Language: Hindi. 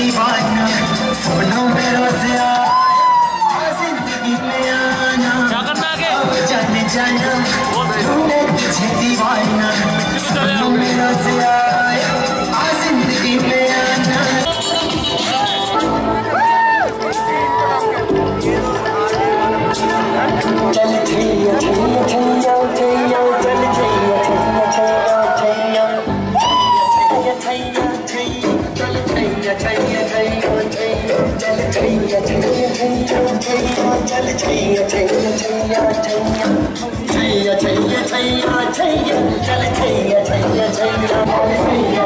दीवाना सपनों में रोज आए जिंदगी में आना अब जाने जाना तूने तुझे दीवाना सपनों में रोज आए जिंदगी में आना। चल छैया छैया छैया छैया चल छैया छैया छैया छैया छैया छैया चल छैया छैया छैया छैया चल छैया छैया छैया छैया चल छैया छैया छैया छैया छैया छैया छैया छैया चल छैया छैया छैया छैया।